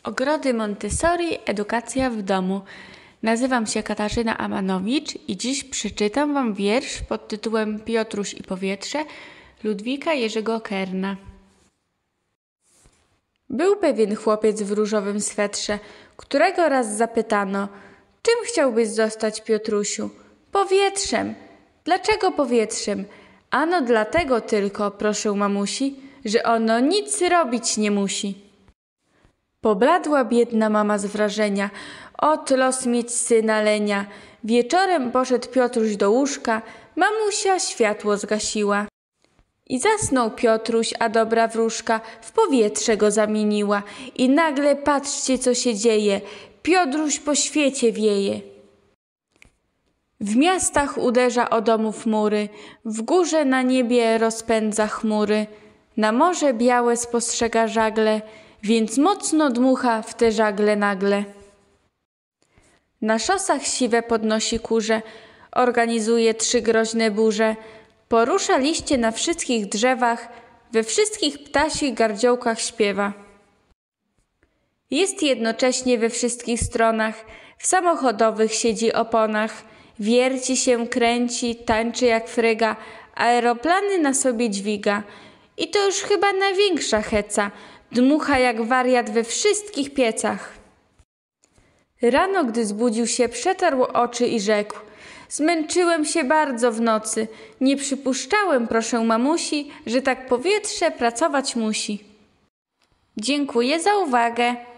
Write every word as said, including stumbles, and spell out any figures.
Ogrody Montessori, edukacja w domu. Nazywam się Katarzyna Amanowicz i dziś przeczytam Wam wiersz pod tytułem Piotruś i powietrze Ludwika Jerzego Kerna. Był pewien chłopiec w różowym swetrze, którego raz zapytano: czym chciałbyś zostać, Piotrusiu? Powietrzem. Dlaczego powietrzem? Ano dlatego tylko, proszę mamusi, że ono nic robić nie musi. Pobladła biedna mama z wrażenia. Ot los mieć syna lenia. Wieczorem poszedł Piotruś do łóżka, mamusia światło zgasiła. I zasnął Piotruś, a dobra wróżka w powietrze go zamieniła. I nagle patrzcie, co się dzieje. Piotruś po świecie wieje. W miastach uderza o domów mury, w górze na niebie rozpędza chmury. Na morze białe spostrzega żagle, więc mocno dmucha w te żagle nagle. Na szosach siwe podnosi kurze, organizuje trzy groźne burze. Porusza liście na wszystkich drzewach, we wszystkich ptasich gardziołkach śpiewa. Jest jednocześnie we wszystkich stronach, w samochodowych siedzi oponach. Wierci się, kręci, tańczy jak fryga, aeroplany na sobie dźwiga. I to już chyba największa heca, dmucha jak wariat we wszystkich piecach. Rano, gdy zbudził się, przetarł oczy i rzekł: zmęczyłem się bardzo w nocy, nie przypuszczałem, proszę mamusi, że tak powietrze pracować musi. Dziękuję za uwagę.